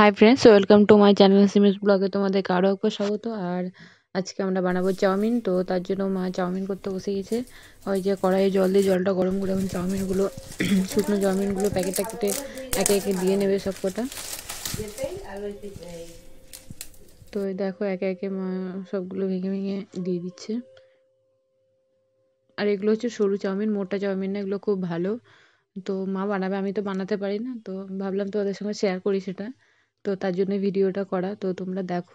High friends, welcome to my channel সিমিস ব্লগে তোমাদেরকে আরও একবার স্বাগত। আর আজকে আমরা বানাবো চাউমিন। তো তার জন্য মা চাউমিন করতে বসে গেছে। ওই যে কড়াইয়ে জল দিয়ে জলটা গরম করে এখন চাউমিনগুলো শুকনো চাউমিনগুলো প্যাকেটে কেটে একে একে দিয়ে নেবে সব কটা। তো দেখো একে একে মা সবগুলো ভেঙে ভেঙে দিয়ে দিচ্ছে। আর এগুলো হচ্ছে সরু চাউমিন, মোটা চাউমিন না, এগুলো খুব ভালো। তো মা বানাবে, আমি তো বানাতে পারি না, তো ভাবলাম তোমাদের সঙ্গে শেয়ার করি সেটা। তো তার জন্য ভিডিওটা করা, তো তোমরা দেখো।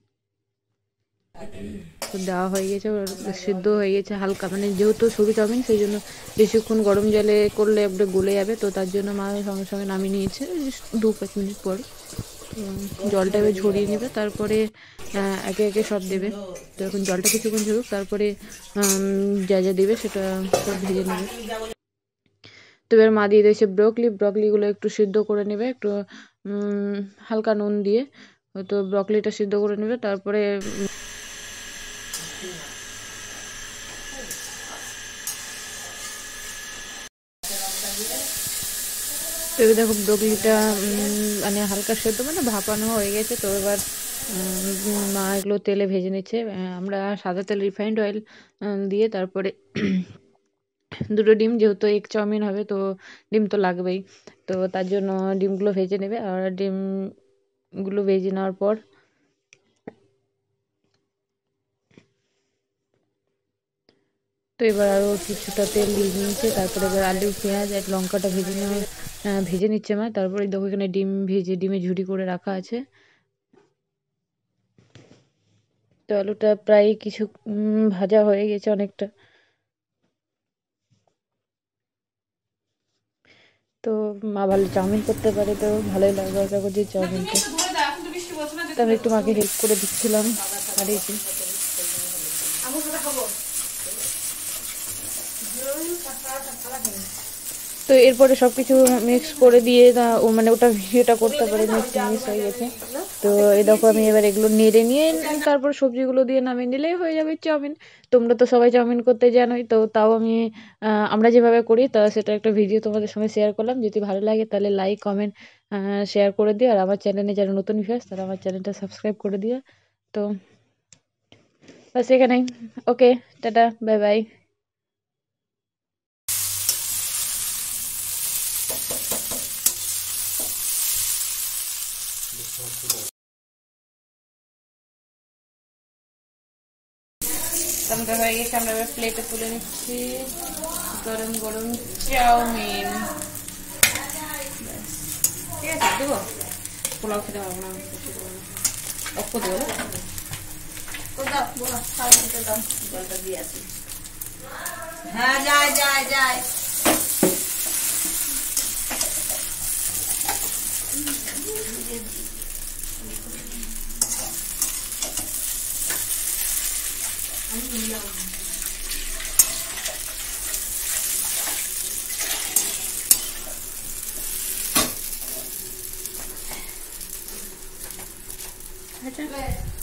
তো দেওয়া হয়ে গেছে, সিদ্ধ হয়ে গেছে হালকা, মানে যেহেতু সরু চাউমিন সেই জন্য বেশিক্ষণ গরম জলে করলে একবারে গলে যাবে। তো তার জন্য মা সঙ্গে সঙ্গে নামিয়ে নিয়েছে 2-5 মিনিট পর। জলটা এবার ঝরিয়ে নেবে, তারপরে একে একে সব দেবে। তো এখন জলটা কিছুক্ষণ ঝরুক, তারপরে যা যা দেবে সেটা সব ভেজে নেবে। তো এবার মা দিয়ে দিয়েছে ব্রকলিগুলো একটু সিদ্ধ করে নেবে, একটু হালকা নুন দিয়ে। তো ব্রকলিটা সিদ্ধ করে নেবে, তারপরে তো এবার দেখো ব্রকলিটা মানে হালকা সেদ্ধ, মানে ভাপানো হয়ে গেছে। তো এবার মা এগুলো তেলে ভেজে নিচ্ছে। আমরা সাদা তেল, রিফাইন্ড অয়েল দিয়ে তারপরে দুটো ডিম, যেহেতু এগ চাউমিন হবে তো ডিম তো লাগবেই। তো তার জন্য ডিমগুলো ভেজে নেবে। আর ডিমগুলো ভেজে নেওয়ার পর তো এবার আরও কিছুটা তেল দিয়ে নিয়েছে। তারপরে এবার আলু, পেঁয়াজ আর লঙ্কাটা ভেজে নিচ্ছে মা। তারপরে দেখো এখানে ডিমে ঝুরি করে রাখা আছে। তো আলুটা প্রায় কিছু ভাজা হয়ে গেছে অনেকটা। তো মা ভালো চাউমিন করতে পারে, তো ভালোই লাগবে আশা করছি চাউমিনটা। তো আমি একটু মাকে হেল্প করে দিচ্ছিলাম। আর এই যে তো এরপরে সবকিছু মিক্স করে দিয়ে ও মানে ওটা ভিডিওটা করতে পারে, মিক্স হয়ে গেছে। তো এই দেখো আমি এবার এগুলো নেড়ে নিয়ে তারপর সবজিগুলো দিয়ে নামিয়ে নিলেই হয়ে যাবে চাউমিন। তোমরা তো সবাই চাউমিন করতে জানোই, তো তাও আমি আমরা যেভাবে করি তা সেটা একটা ভিডিও তোমাদের সঙ্গে শেয়ার করলাম। যদি ভালো লাগে তাহলে লাইক, কমেন্ট, শেয়ার করে দিও। আর আমার চ্যানেলে যারা নতুন ভিউয়ার্স তারা আমার চ্যানেলটা সাবস্ক্রাইব করে দিও। তো বাস এখানেই। Okay, tata, bye bye. আমরা হয়ে গেছে, আমরা এবার প্লেটে তুলে নিচ্ছি গরম গরম চাউমিন। ঠিক আছে, দেবো। পোলাও খেতে পারবো না, অক্ষ দেবো। জলটা দিয়ে আসি। হ্যাঁ, যায় যায় যায়। আচ্ছা।